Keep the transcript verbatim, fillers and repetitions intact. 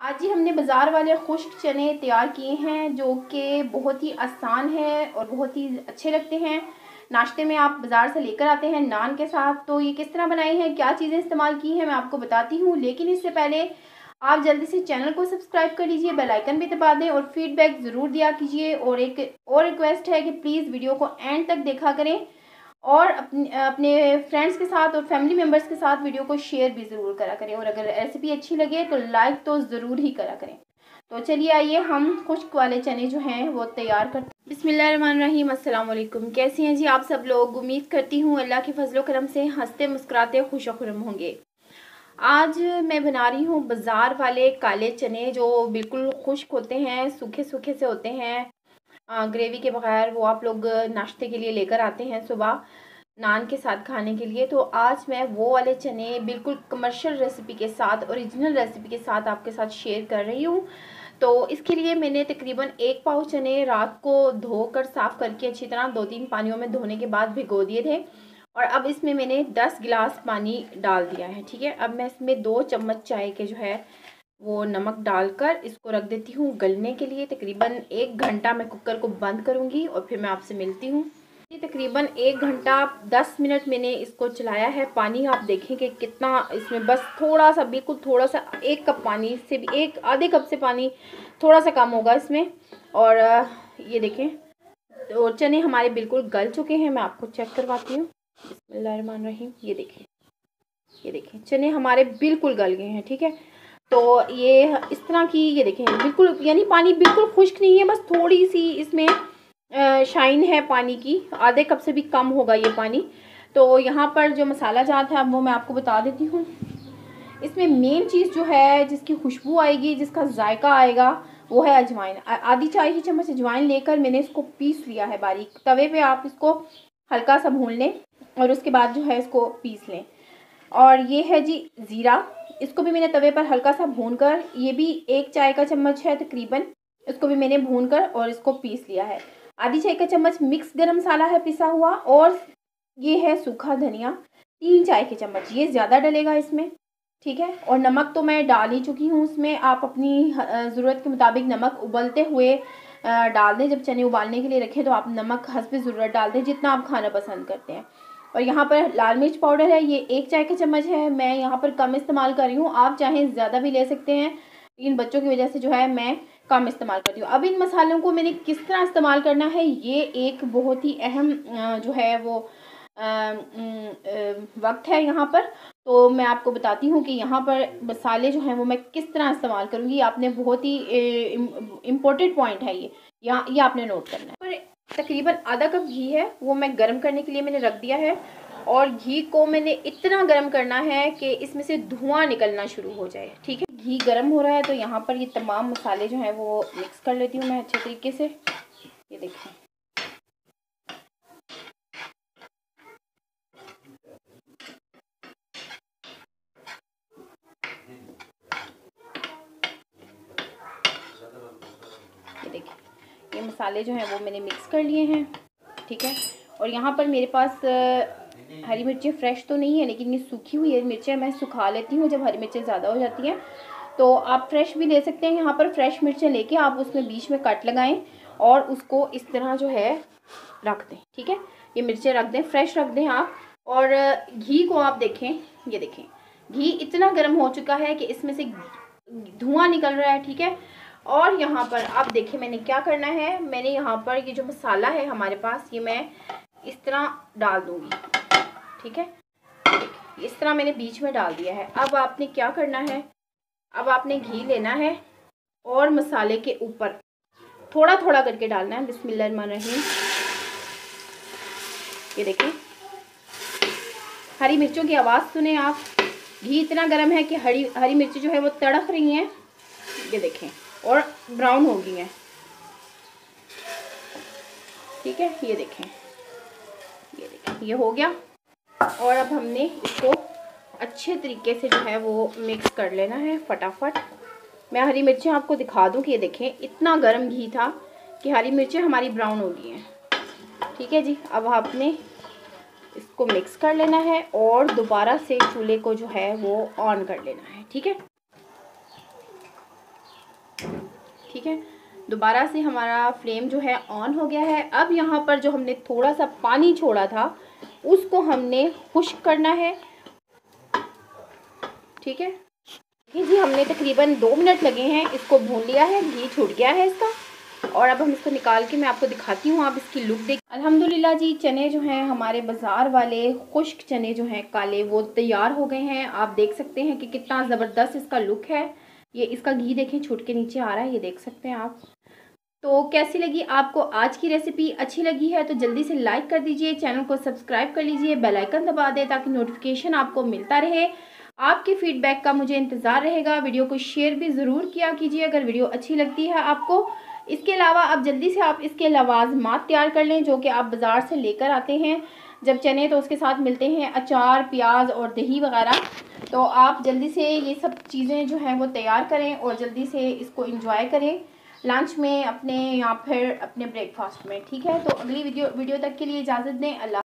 आज ही हमने बाज़ार वाले खुश्क चने तैयार किए हैं जो कि बहुत ही आसान है और बहुत ही अच्छे लगते हैं। नाश्ते में आप बाज़ार से लेकर आते हैं नान के साथ। तो ये किस तरह बनाए हैं, क्या चीज़ें इस्तेमाल की हैं, मैं आपको बताती हूँ। लेकिन इससे पहले आप जल्दी से चैनल को सब्सक्राइब कर लीजिए, बेल आइकन भी दबा दें और फीडबैक ज़रूर दिया कीजिए। और एक और रिक्वेस्ट है कि प्लीज़ वीडियो को एंड तक देखा करें और अपने अपने फ्रेंड्स के साथ और फैमिली मेम्बर्स के साथ वीडियो को शेयर भी ज़रूर करा करें। और अगर रेसिपी अच्छी लगे तो लाइक तो ज़रूर ही करा करें। तो चलिए आइए हम खुश्क वाले चने जो हैं वो तैयार करते हैं। बिस्मिल्लाहिर्रहमानिर्रहीम, अस्सलाम वालेकुम। कैसे हैं जी आप सब लोग? उम्मीद करती हूँ अल्लाह के फजलो करम से हंसते मुस्कुराते खुश खुरम होंगे। आज मैं बना रही हूँ बाज़ार वाले काले चने जो बिल्कुल खुश्क होते हैं, सूखे सूखे से होते हैं, ग्रेवी के बगैर। वो आप लोग नाश्ते के लिए लेकर आते हैं सुबह नान के साथ खाने के लिए। तो आज मैं वो वाले चने बिल्कुल कमर्शियल रेसिपी के साथ, ओरिजिनल रेसिपी के साथ आपके साथ शेयर कर रही हूँ। तो इसके लिए मैंने तकरीबन एक पाव चने रात को धोकर साफ़ करके अच्छी तरह दो तीन पानियों में धोने के बाद भिगो दिए थे। और अब इसमें मैंने दस गिलास पानी डाल दिया है। ठीक है, अब मैं इसमें दो चम्मच चाय के जो है वो नमक डालकर इसको रख देती हूँ गलने के लिए। तकरीबन एक घंटा मैं कुकर को बंद करूँगी और फिर मैं आपसे मिलती हूँ। तकरीबन एक घंटा दस मिनट मैंने इसको चलाया है। पानी आप देखें कि कितना इसमें, बस थोड़ा सा, बिल्कुल थोड़ा सा, एक कप पानी से भी, एक आधे कप से पानी थोड़ा सा कम होगा इसमें। और ये देखें, तो चने हमारे बिल्कुल गल चुके हैं। मैं आपको चेक करवाती हूँ। बिस्मिल्लाहिर्रहमानिर्रहीम, ये देखें, ये देखें चने हमारे बिल्कुल गल गए हैं। ठीक है, तो ये इस तरह की, ये देखें बिल्कुल, यानी पानी बिल्कुल खुश्क नहीं है, बस थोड़ी सी इसमें शाइन है पानी की, आधे कप से भी कम होगा ये पानी। तो यहाँ पर जो मसाला जात है वो मैं आपको बता देती हूँ। इसमें मेन चीज़ जो है, जिसकी खुशबू आएगी, जिसका जायका आएगा, वो है अजवाइन। आधी चाय की चम्मच अजवाइन लेकर मैंने इसको पीस लिया है बारीक। तवे पे आप इसको हल्का सा भून लें और उसके बाद जो है इसको पीस लें। और ये है जी ज़ीरा, इसको भी मैंने तवे पर हल्का सा भून कर, ये भी एक चाय का चम्मच है तकरीबन, इसको भी मैंने भून कर और इसको पीस लिया है। आधी चाय का चम्मच मिक्स गरम मसाला है पिसा हुआ, और ये है सूखा धनिया तीन चाय के चम्मच, ये ज़्यादा डलेगा इसमें। ठीक है, और नमक तो मैं डाल ही चुकी हूँ उसमें। आप अपनी ज़रूरत के मुताबिक नमक उबलते हुए डाल दें। जब चने उबालने के लिए रखें तो आप नमक हस्ब ज़रूरत डाल दें, जितना आप खाना पसंद करते हैं। और यहाँ पर लाल मिर्च पाउडर है, ये एक चाय का चम्मच है। मैं यहाँ पर कम इस्तेमाल कर रही हूँ, आप चाहें ज़्यादा भी ले सकते हैं, इन बच्चों की वजह से जो है मैं कम इस्तेमाल करती हूँ। अब इन मसालों को मैंने किस तरह इस्तेमाल करना है, ये एक बहुत ही अहम जो है वो वक्त है यहाँ पर। तो मैं आपको बताती हूँ कि यहाँ पर मसाले जो हैं वो मैं किस तरह इस्तेमाल करूँगी। आपने बहुत ही इम्पोर्टेंट पॉइंट है ये, यहाँ ये आपने नोट करना है। पर तकरीबन आधा कप घी है, वो मैं गर्म करने के लिए मैंने रख दिया है। और घी को मैंने इतना गर्म करना है कि इसमें से धुआं निकलना शुरू हो जाए। ठीक है, घी गर्म हो रहा है तो यहाँ पर ये तमाम मसाले जो हैं वो मिक्स कर लेती हूँ मैं अच्छे तरीके से। ये देखिए, ये देखिए, ये मसाले जो हैं वो मैंने मिक्स कर लिए हैं। ठीक है, और यहाँ पर मेरे पास हरी मिर्चें फ्रेश तो नहीं है, लेकिन ये सूखी हुई है मिर्चें, मैं सुखा लेती हूँ जब हरी मिर्चें ज़्यादा हो जाती हैं। तो आप फ्रेश भी ले सकते हैं। यहाँ पर फ्रेश मिर्चें लेके आप उसमें बीच में कट लगाएं और उसको इस तरह जो है रख दें। ठीक है, ये मिर्चें रख दें, फ्रेश रख दें आप। और घी को आप देखें, ये देखें घी इतना गर्म हो चुका है कि इसमें से धुआं निकल रहा है। ठीक है, और यहाँ पर आप देखें मैंने क्या करना है, मैंने यहाँ पर ये जो मसाला है हमारे पास, ये मैं इस तरह डाल दूँगी। ठीक है, इस तरह मैंने बीच में डाल दिया है। अब आपने क्या करना है, अब आपने घी लेना है और मसाले के ऊपर थोड़ा थोड़ा करके डालना है। बिस्मिल्लाहिर्रहमानिर्रहीम, ये देखिए, हरी मिर्चों की आवाज़ सुने आप। घी इतना गर्म है कि हरी हरी मिर्ची जो है वो तड़क रही हैं, ये देखें, और ब्राउन हो गई हैं। ठीक है, ये देखें, ये देखें, ये हो गया। और अब हमने इसको अच्छे तरीके से जो है वो मिक्स कर लेना है फटाफट। मैं हरी मिर्चें आपको दिखा दूं कि ये देखें, इतना गर्म घी था कि हरी मिर्चें हमारी ब्राउन हो गई हैं। ठीक है जी, अब आपने इसको मिक्स कर लेना है और दोबारा से चूल्हे को जो है वो ऑन कर लेना है। ठीक है, ठीक है, दोबारा से हमारा फ्लेम जो है ऑन हो गया है। अब यहाँ पर जो हमने थोड़ा सा पानी छोड़ा था उसको हमने खुश्क करना है। ठीक है जी, हमने तकरीबन दो मिनट लगे हैं, इसको भून लिया है, घी छूट गया है इसका। और अब हम इसको निकाल के मैं आपको दिखाती हूँ, आप इसकी लुक देख। अल्हम्दुलिल्लाह जी, चने जो हैं हमारे बाज़ार वाले खुश्क चने जो हैं काले, वो तैयार हो गए हैं। आप देख सकते हैं कि कितना ज़बरदस्त इसका लुक है। ये इसका घी देखें छूट के नीचे आ रहा है, ये देख सकते हैं आप। तो कैसी लगी आपको आज की रेसिपी? अच्छी लगी है तो जल्दी से लाइक कर दीजिए, चैनल को सब्सक्राइब कर लीजिए, बेल आइकन दबा दें ताकि नोटिफिकेशन आपको मिलता रहे। आपके फीडबैक का मुझे इंतज़ार रहेगा। वीडियो को शेयर भी ज़रूर किया कीजिए अगर वीडियो अच्छी लगती है आपको। इसके अलावा आप जल्दी से आप इसके लवाजमात तैयार कर लें जो कि आप बाज़ार से लेकर आते हैं जब चने, तो उसके साथ मिलते हैं अचार, प्याज और दही वगैरह। तो आप जल्दी से ये सब चीज़ें जो हैं वो तैयार करें और जल्दी से इसको इंजॉय करें लंच में अपने या फिर अपने ब्रेकफास्ट में। ठीक है, तो अगली वीडियो वीडियो तक के लिए इजाज़त दें। अल्लाह।